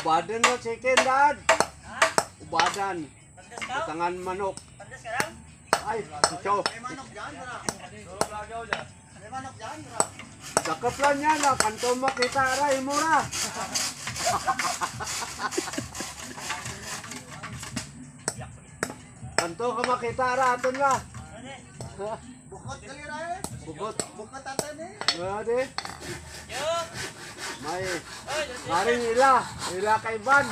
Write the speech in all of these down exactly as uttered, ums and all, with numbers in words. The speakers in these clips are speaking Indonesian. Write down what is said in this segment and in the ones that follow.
Ubadan na chicken, dad. Ha? Ubadan. Pandas ka? Tangan manok. Pandas ka lang? Ay, suso. May manok dyan, bra. May manok dyan, bra. Dakap lang yan, ah. Kanto makita, aray, mura. Kanto ka makita, ara, aton ba? Ano? Bukot kali ra eh. Bukot. Bukot atan eh. Pwede. Yo! May Oy, doon haring ila. Ila kay Van.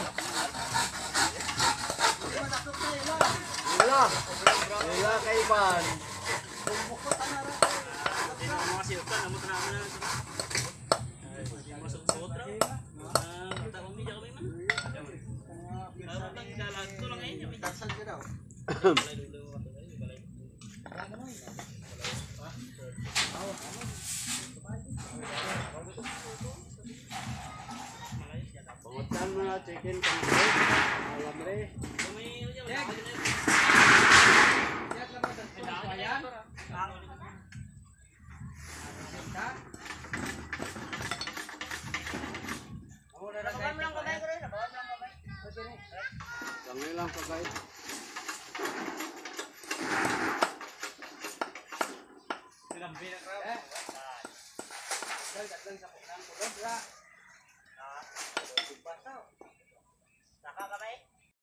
Di ba dakot na ila. Ila. Ila kay Van. Bukot ana ra. Hindi na mga silta, namot na naman na. Ay, masuk sutra. Ah, mata umi jaga may man. Kalau tang jalan tu lang ngayon, may Tasal ka daw. balay dulu waktu ini balay. Pangutan mo na chicken kanto. Alam re. Kami aja lah. Nakabahan mo lang kamay ko rin. Nakabahan mo lang kamay. Tangi lang pa guys. Naka kamay?